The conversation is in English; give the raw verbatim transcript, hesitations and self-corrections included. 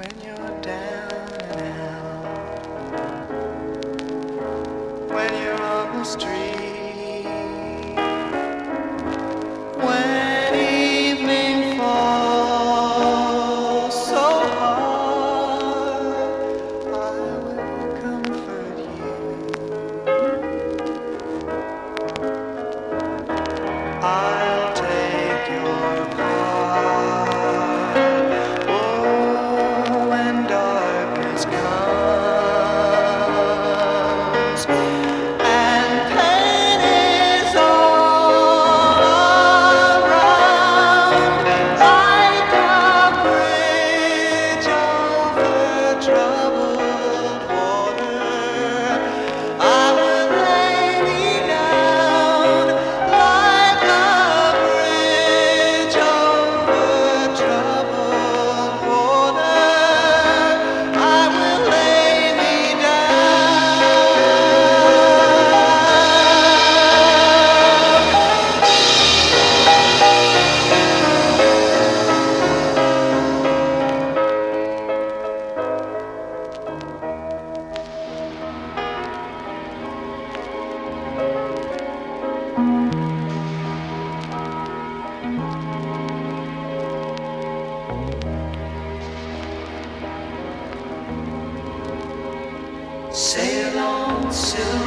when you're down and out, when you're on the street, when evening falls so hard, I will comfort you. I'll take your part. Oh, when darkness comes and pain is all around, like a bridge over troubled water, I will lay me down like a bridge over troubled water. I will lay me Sail on, silver